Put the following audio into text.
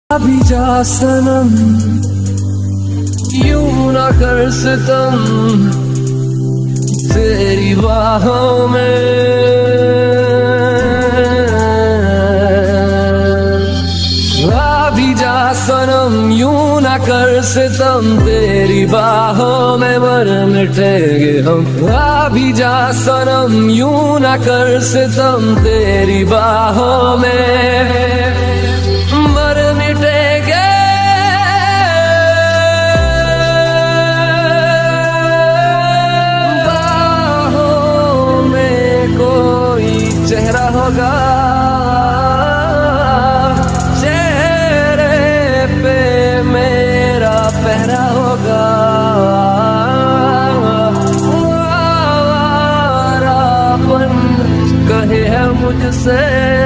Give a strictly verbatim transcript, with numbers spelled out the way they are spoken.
अभी जा सनम यूं ना कर सितम तेरी बाहों में। अभी जा सनम यूं ना कर सितम तेरी बाहों में मर मिटेंगे हम। अभी जा सनम यूं ना कर सितम तेरी बाहों में मर मिटेंगे। बाहों में कोई चेहरा होगा, चेहरे पे मेरा पहरा होगा। आवारापन कहे है मुझसे